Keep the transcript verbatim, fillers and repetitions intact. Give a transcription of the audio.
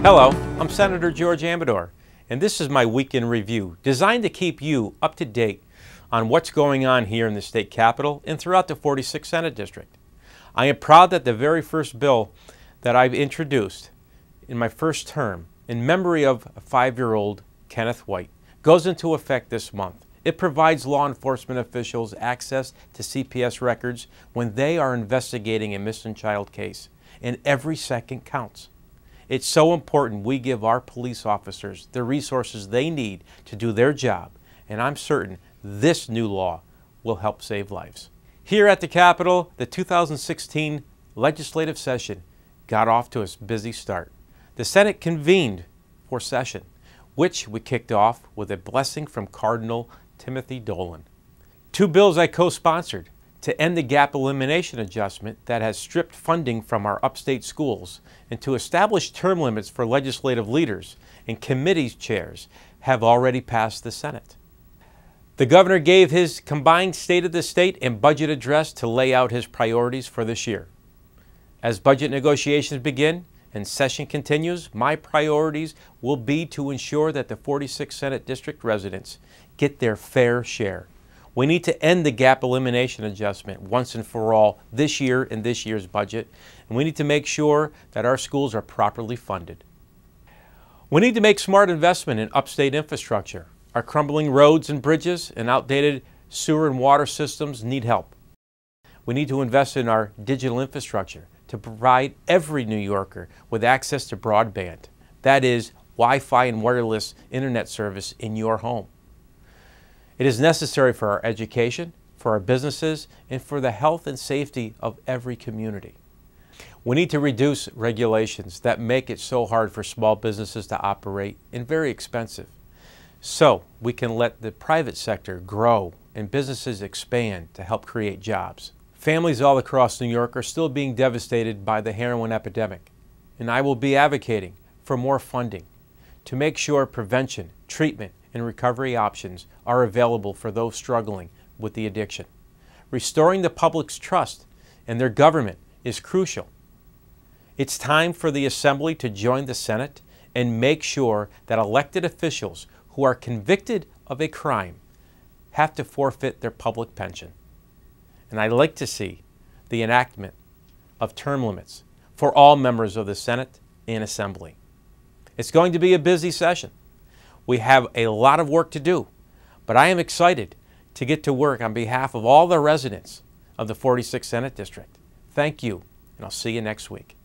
Hello, I'm Senator George Amedore, and this is my weekend review designed to keep you up to date on what's going on here in the state capitol and throughout the forty-sixth Senate District. I am proud that the very first bill that I've introduced in my first term, in memory of five-year-old Kenneth White, goes into effect this month. It provides law enforcement officials access to C P S records when they are investigating a missing child case, and every second counts. It's so important we give our police officers the resources they need to do their job, and I'm certain this new law will help save lives. Here at the Capitol, the two thousand sixteen legislative session got off to a busy start. The Senate convened for session, which we kicked off with a blessing from Cardinal Timothy Dolan. Two bills I co-sponsored to end the gap elimination adjustment that has stripped funding from our upstate schools and to establish term limits for legislative leaders and committee chairs have already passed the Senate. The governor gave his combined State of the State and budget address to lay out his priorities for this year. As budget negotiations begin and session continues, my priorities will be to ensure that the forty-sixth Senate District residents get their fair share. We need to end the gap elimination adjustment once and for all this year in this year's budget, and we need to make sure that our schools are properly funded. We need to make smart investment in upstate infrastructure. Our crumbling roads and bridges and outdated sewer and water systems need help. We need to invest in our digital infrastructure to provide every New Yorker with access to broadband, that is, Wi-Fi and wireless internet service in your home. It is necessary for our education, for our businesses, and for the health and safety of every community. We need to reduce regulations that make it so hard for small businesses to operate and very expensive, so we can let the private sector grow and businesses expand to help create jobs. Families all across New York are still being devastated by the heroin epidemic, and I will be advocating for more funding to make sure prevention, treatment, and recovery options are available for those struggling with the addiction. Restoring the public's trust in their government is crucial. It's time for the Assembly to join the Senate and make sure that elected officials who are convicted of a crime have to forfeit their public pension. And I'd like to see the enactment of term limits for all members of the Senate and Assembly. It's going to be a busy session. We have a lot of work to do, but I am excited to get to work on behalf of all the residents of the forty-sixth Senate District. Thank you, and I'll see you next week.